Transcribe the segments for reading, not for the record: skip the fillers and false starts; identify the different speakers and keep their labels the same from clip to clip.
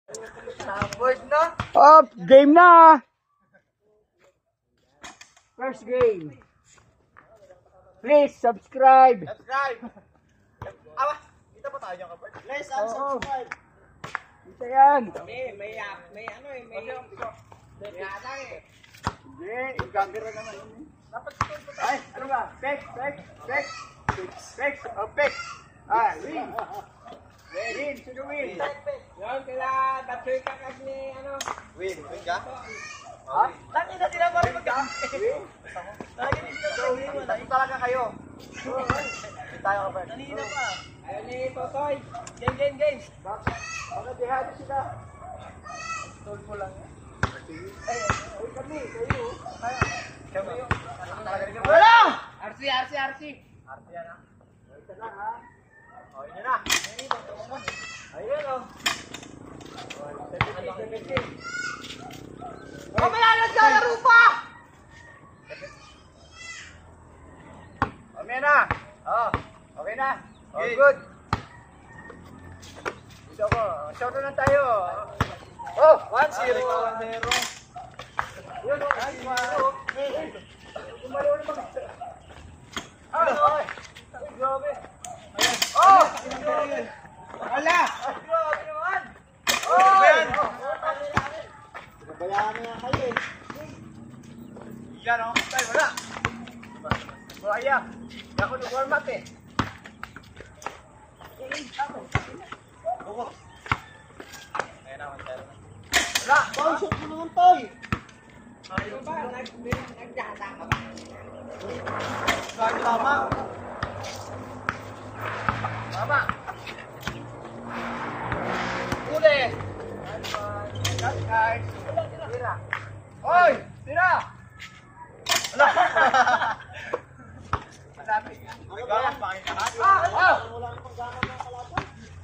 Speaker 1: Oh, game na! First game. Please subscribe.
Speaker 2: Awa, kita pa tayo ka, Bert. Please subscribe.
Speaker 1: Ito yan.
Speaker 2: May atang eh.
Speaker 1: Hindi, igagara naman yun. Dapat ito. Ay, ano ba? Pek. Oh, pek. Ah, win. Win, sino win?
Speaker 2: Yan, kaya tatsoy ka kasi ano. Win ka?
Speaker 1: Ha?
Speaker 2: Tangi na sila pa rin mag-game.
Speaker 1: Win?
Speaker 2: Tangi na sila pa rin. Tangi talaga kayo. Tayo ka, Bert. Kanina pa. Ayun ni Totoy. Game.
Speaker 1: Baka dehado sila.
Speaker 2: Tol mo lang.
Speaker 1: Ay, kami, kayo.
Speaker 2: Kami yun.
Speaker 1: Wala!
Speaker 2: RC yan ah.
Speaker 1: Ito lang ha.
Speaker 2: O, yun na. Ayun o. Mamaya naglalaro pa!
Speaker 1: Okay na. Oh, okay na. Oh, good. Ito ko. Short na tayo. Oh, 1-0.
Speaker 2: 1-0.
Speaker 1: Yun, 1-0. Kumalo na mag...
Speaker 2: Ay, grabe.
Speaker 1: Oh!
Speaker 2: Wala!
Speaker 1: Grabe naman!
Speaker 2: Oh! Yan!
Speaker 1: Babayaan na kayo eh.
Speaker 2: Yan o.
Speaker 1: Ay, wala. Buhaya. Hindi ako nag-warm up eh.
Speaker 2: Buko. Ayan naman tayo.
Speaker 1: Wala.
Speaker 2: Toy, shot mo naman, Toy! Ayun ba? Nagdata ka ba? Bakit tama?
Speaker 1: Tama.
Speaker 2: Uli!
Speaker 1: Guys. Tira. Oy! Tira!
Speaker 2: Wala!
Speaker 1: Malapit.
Speaker 2: Nagkakas, bakit ka na?
Speaker 1: Ah!
Speaker 2: Wala nang paggaman ng kalaban.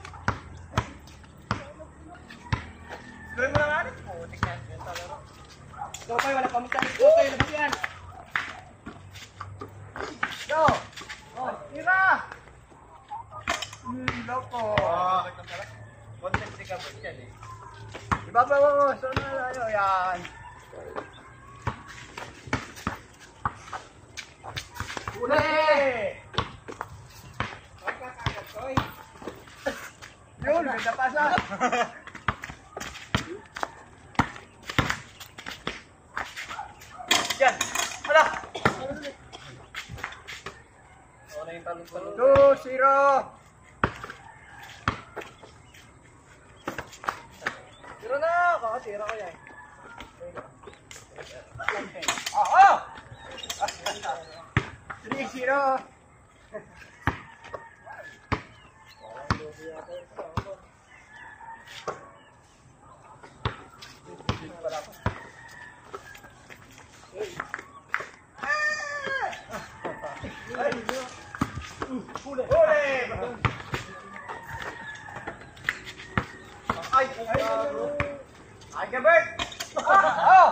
Speaker 2: Gawin mo lang ano? Putik na yan sa laro. Totoy, wala pa magkakas. Totoy, labas yan!
Speaker 1: Go! Oh, tira! Loko.
Speaker 2: Content ka ba dyan eh?
Speaker 1: Ibabawa mo. So na tayo. Yan. Uli!
Speaker 2: Magkakagat, Toy.
Speaker 1: Yun, may napasa.
Speaker 2: Yan! Wala! Wala yung talong-talong.
Speaker 1: 2-0.
Speaker 2: Tira na! Kakatira ko yan.
Speaker 1: Oo! 3-0.
Speaker 2: Ay!
Speaker 1: Ay, Gabert! Oh!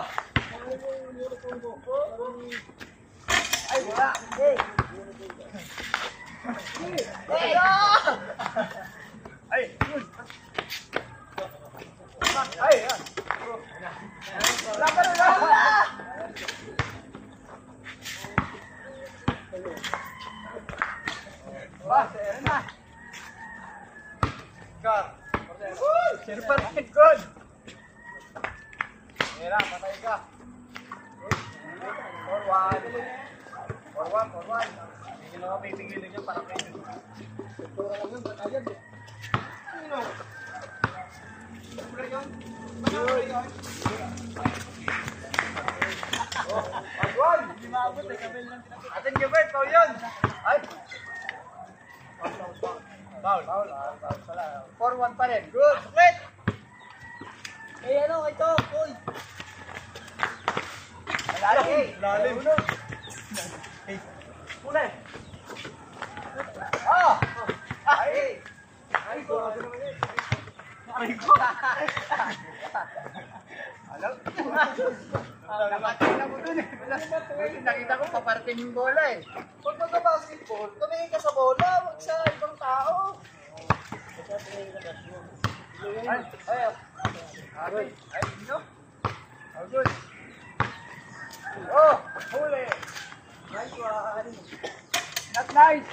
Speaker 1: Ay, wala. Hey! Hey! Ay, yun. Ay, yan. Wala ka rin, wala! Ba, sir na.
Speaker 2: Car!
Speaker 1: Sir pa rin, good.
Speaker 2: Mira, patay ka.
Speaker 1: 4-1.
Speaker 2: Hindi na ako pipigilin dyan para kayo. Tura lang yun, ba't agad eh? Sino? Tura yun? Hindi maabot eh, kabel lang tinapit.
Speaker 1: Atin Gilbert, foul yun. Ay,
Speaker 2: Foul.
Speaker 1: foul pala. 4-1 pa rin. Good. Split.
Speaker 2: Eh ano, ito, Koy.
Speaker 1: Lalim.
Speaker 2: Lalim.
Speaker 1: Kulay. Ah! Ay! Ay, grabe naman yun. Aray ko. Alam? Nakakita mo dun eh. Nakita ko paparating yung bola eh.
Speaker 2: Pag magka-basketball, tumingin ka sa bola, huwag sa ibang tao.
Speaker 1: Ay,
Speaker 2: Good. Ay, no? Oh, good. Oh, huli. Nice one. Not nice.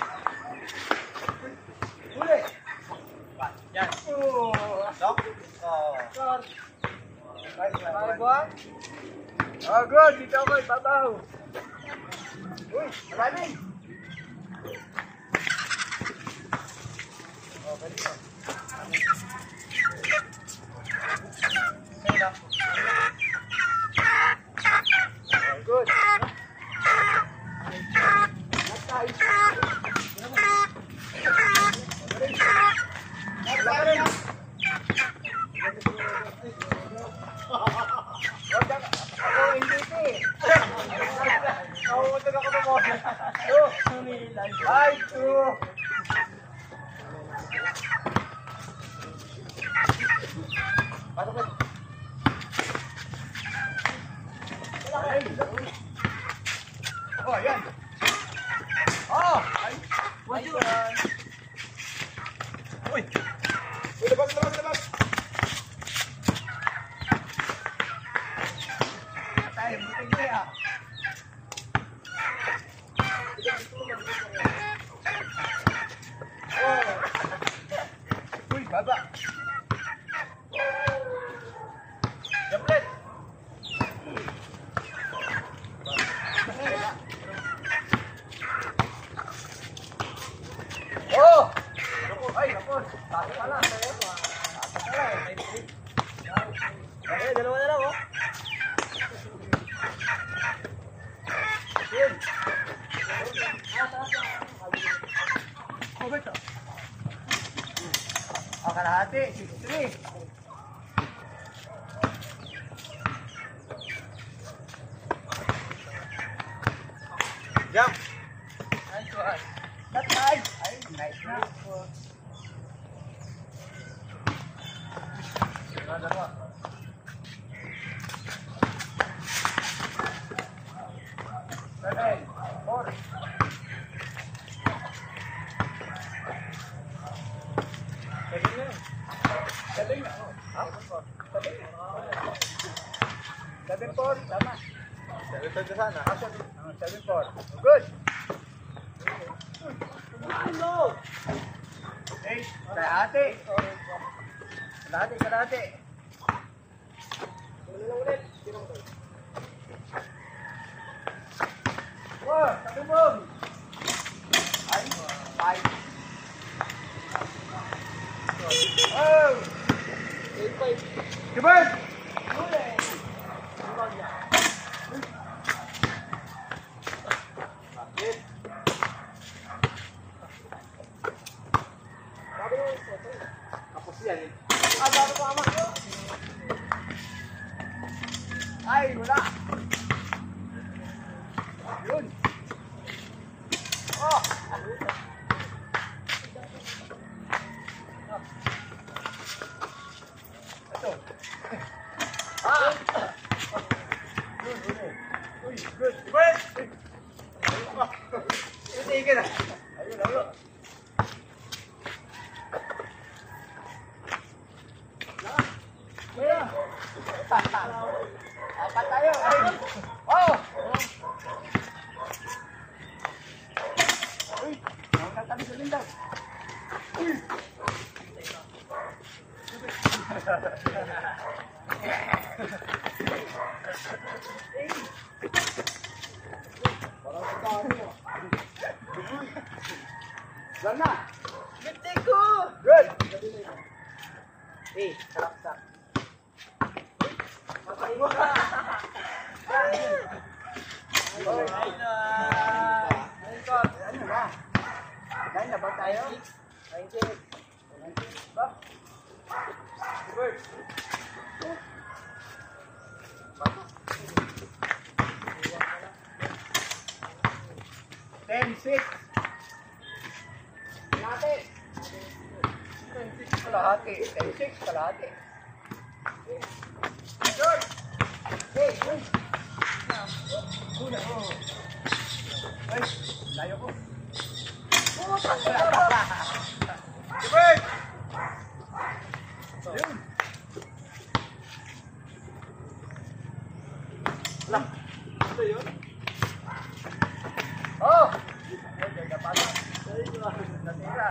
Speaker 2: Huli. Yan. Oh. Lock. Oh. Short. Nice one. Oh, good. Dito ako, ibabaw. Uy, marami. Oh, pwede ko. Good. Oh, yan. Oh! Ay! Ayun! Uy! Uy, labas, labas, labas! Tayo, buting kaya. Oh! Uy, baba! Jumlet! Oh! Ay, napon. Bakit pala? Bakit pala eh. Ay, dalawa na lang oh. Yun. Oh, beto. Oh, kalahati. 63. Jump. Nice one. That's nice. Ay, nice na. Dalawa. Seven. 4. Galing na. Galing na. Ha? Galing na. 7-4. Tama. 7-4 na sana. 7-4. Good. Ano? Hey, kalahati. Kalahati, kalahati. Wow, takubog. Ay, ay. Oh! Kibad! Huli! Bakit? Tapos yan eh. Bago ko ama. Ay, wala. Yun. Oh. Ito. Ah. Uy, good. Wait. Sige na. Ayun, ayun. Kuya. Apat tayo. Oh! Uy! Nakakatabi sa lindaw. Uy! Parang sa tayo. Yan na. Gete ko! Good! Eh, sarap-sarap. Matay mo ka! Oy, ayun na! Ano na? Dahil na ba tayo? 96. Ba? Bird. 10-6. Kalahati. 10-6 kalahati. 10-6 kalahati. George! Hey! Hey! Una, oh. Ay, layo ko. Puta! Bird! Yun. Lang. Ito yun? Oh! Ganda pala. Natira.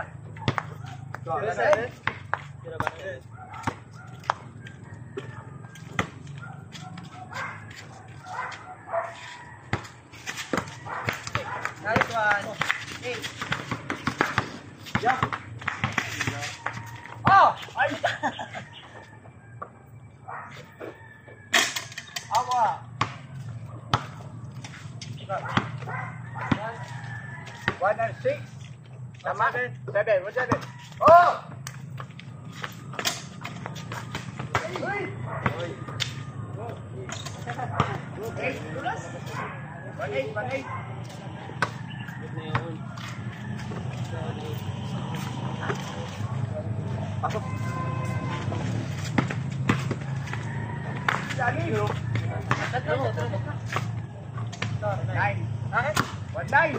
Speaker 2: Tira ba na? Nice one. Hey. Yeah. Oh! Ay! Awa. 106. Tama? 7. 7. Oh! Uy! Hey, tulas. 1-8, 1-8. Pasok. Dali. 9. 1-9.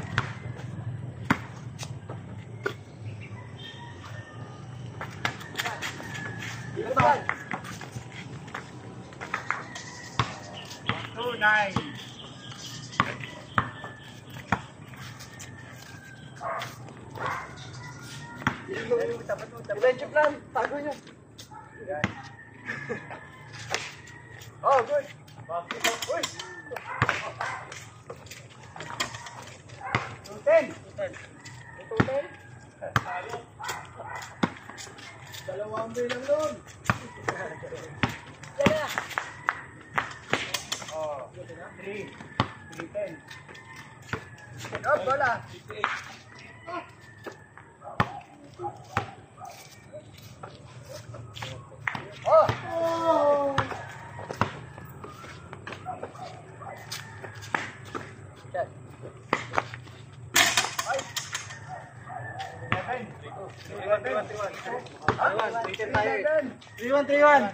Speaker 2: Ilan? 2-9. Ilan plan? Tago nyo. Oh, good. Uy! 2-10. 2-10. Dalawang bilang doon. Oh, 3. 3-10. Oh, bola. Oh! Set. Ay! 3-1.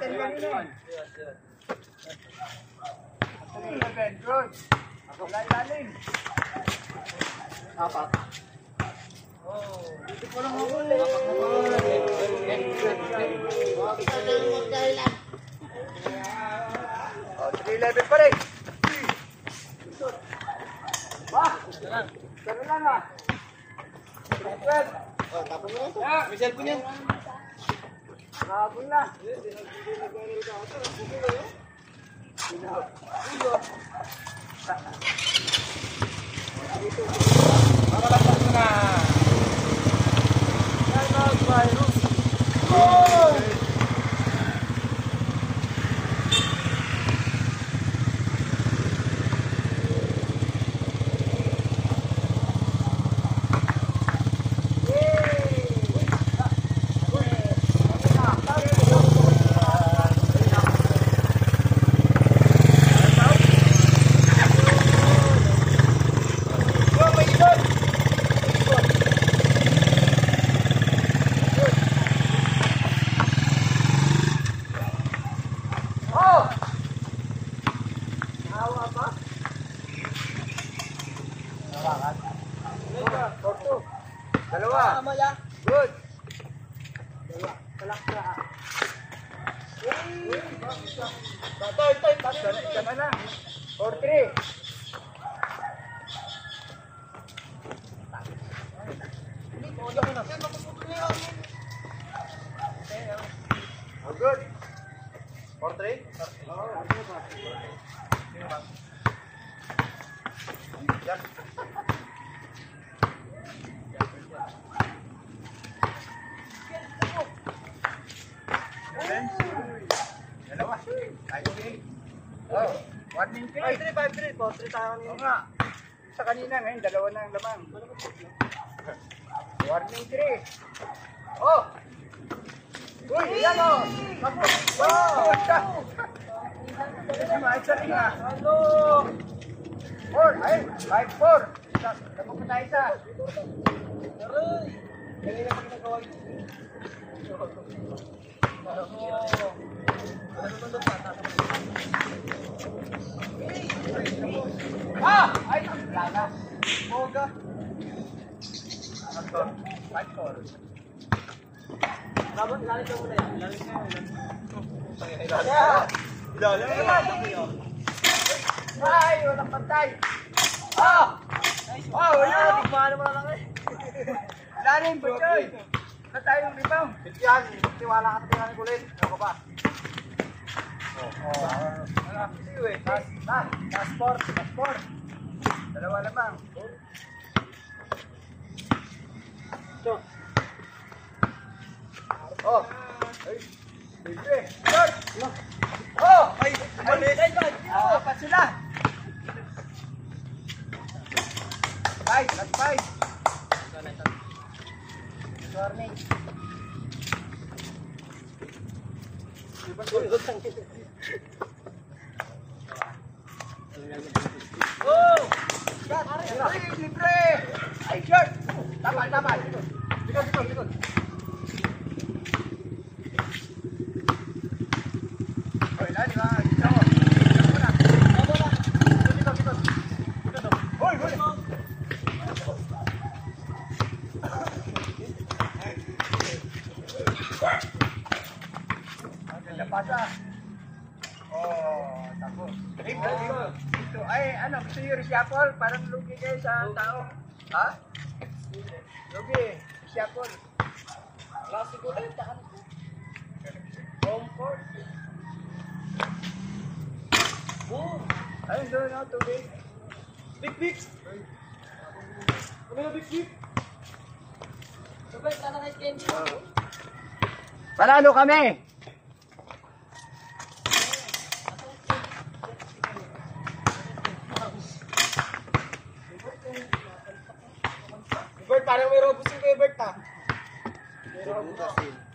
Speaker 2: Good. Lalim. Apat. Oh, dito ko lang ako ulit. Oh, 3-11 pa rin. Ba? Pero lang ah. Oh, tapos mo ito. May cellphone yan. Nakapon na. Makalantas mo na. Virus. Oh! Dalawa. Good. Dalawa. Talaksa. Tama na. 4-3. Oh, good. 4-3? Yan. Dalawa. Oh, 1-3. 5-3, 4-3 tayo kanina. Oo nga. Sa kanina ngayon, dalawa na ang lamang. Warning 3. Oh! Uy, yan o! Tapos! Oh! Ay, sa rin nga. 4, ay, 5-4. Tapos na isa. Aray! Ganyan na ginagawa yun. Ah! Ay! Wala na. Moga. Anton, 5-4. Dapat lalit ka muna yan. Lalit ka muna. Ilalim. Ay, walang pantay. Oh! Oh, yun.
Speaker 1: Tigmaan naman lang eh.
Speaker 2: Lalim, Butchoy. Wala tayong rebound.
Speaker 1: Yan, tiwala ka sa tingnan kulit. Ano ka ba?
Speaker 2: Wala kasi eh. Passport. Dalawa lamang. Oh. Ay. Libre. Short. Oh.
Speaker 1: Ay, umalis.
Speaker 2: Apat sila. Five. Last five. Warning.
Speaker 1: Oh!
Speaker 2: Ay, libre. Ay, short. Tama.
Speaker 1: Likod.
Speaker 2: Oy, lali ba? Dito ako. Dito muna.
Speaker 1: Likod.
Speaker 2: Hoy. Maganda pasa. Oh, tapos. Ito. Ay, ano, gusto nyo reshuffle? Parang lugi kayo sa tao. Ha? Lugi. Reshuffle.
Speaker 1: Klasiko ulit.
Speaker 2: Comfort.
Speaker 1: Boom!
Speaker 2: Ayun doon, no, tubig.
Speaker 1: Big! Ano na big? Sabay, sana na candy.
Speaker 2: Panalo kami.
Speaker 1: Bert, parang may robust yung kay Bert ha. May robust.